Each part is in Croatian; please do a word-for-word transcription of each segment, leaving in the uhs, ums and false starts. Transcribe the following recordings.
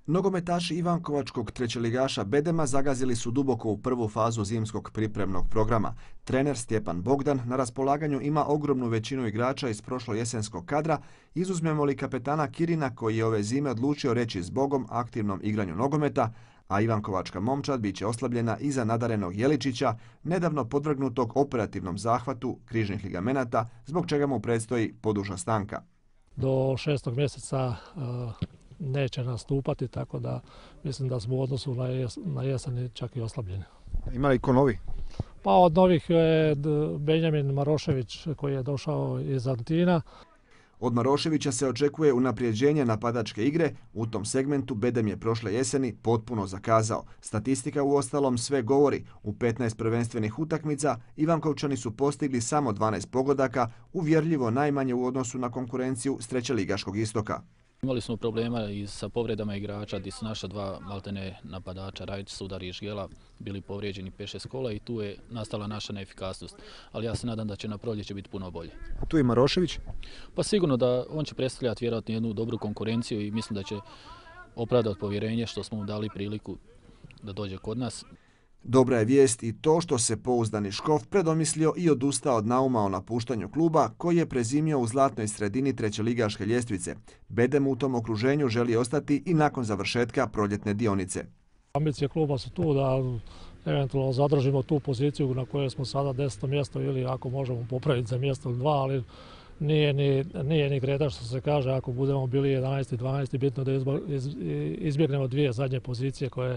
Nogometaši Ivankovačkog trećeligaša Bedema zagazili su duboko u prvu fazu zimskog pripremnog programa. Trener Stjepan Bogdan na raspolaganju ima ogromnu većinu igrača iz prošlojesenskog kadra, izuzmemo li kapetana Kirina koji je ove zime odlučio reći zbogom aktivnom igranju nogometa, a Ivankovačka momčad bit će oslabljena iza nadarenog Jeličića, nedavno podvrgnutog operativnom zahvatu križnih ligamenata, zbog čega mu predstoji poduža stanka. Do šestog mjeseca uh... neće nastupati, tako da mislim da smo u odnosu na, jes, na jesen čak i oslabljeni. Ima li ko novi? Pa od novih je Benjamin Marošević koji je došao iz Argentina. Od Maroševića se očekuje unaprijeđenje napadačke igre, u tom segmentu Bedem je prošle jeseni potpuno zakazao. Statistika uostalom sve govori, u petnaest prvenstvenih utakmica Ivankovčani su postigli samo dvanaest pogodaka, uvjerljivo najmanje u odnosu na konkurenciju s trećeligaškog istoka. Imali smo problema i sa povredama igrača gdje su naša dva maltene napadača, Rajić, Sudar i Žgela, bili povrijeđeni pet šest kola i tu je nastala naša neefikasnost. Ali ja se nadam da će na proljeće biti puno bolje. Tu je Marošević? Pa sigurno da on će predstavljati vjerojatno jednu dobru konkurenciju i mislim da će opravdati povjerenje što smo mu dali priliku da dođe kod nas. Dobra je vijest i to što se pouzdani Škof predomislio i odustao od nauma o napuštanju kluba koji je prezimio u zlatnoj sredini trećeligaške ljestvice. Bedem u tom okruženju želi ostati i nakon završetka proljetne dionice. Ambicije kluba su tu da eventualno zadržimo tu poziciju na kojoj smo sada deseto mjesto ili ako možemo popraviti za mjesto ili dva, ali nije ni, nije ni greda što se kaže ako budemo bili jedanaesti, dvanaesti, bitno da izbjegnemo dvije zadnje pozicije koje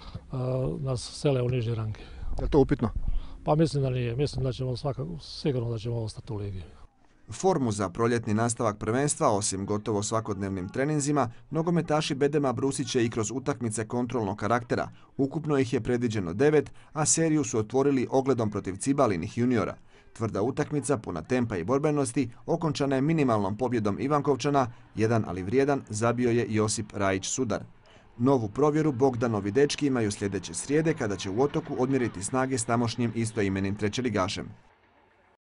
Uh, nas sele u niži rang. Je li to upitno? Pa mislim da nije. Mislim da ćemo svakako, sigurno da ćemo ostati u ligi. Formu za proljetni nastavak prvenstva, osim gotovo svakodnevnim treninzima, nogometaši Bedema brusit će i kroz utakmice kontrolnog karaktera. Ukupno ih je predviđeno devet, a seriju su otvorili ogledom protiv Cibalinih juniora. Tvrda utakmica, puna tempa i borbenosti, okončana je minimalnom pobjedom Ivankovčana, jedan ali vrijedan zabio je Josip Rajić Sudar. Novu provjeru Bogdanovi dečki imaju sljedeće srijede kada će u Otoku odmjeriti snage s tamošnjim istoimenim trećeligašem.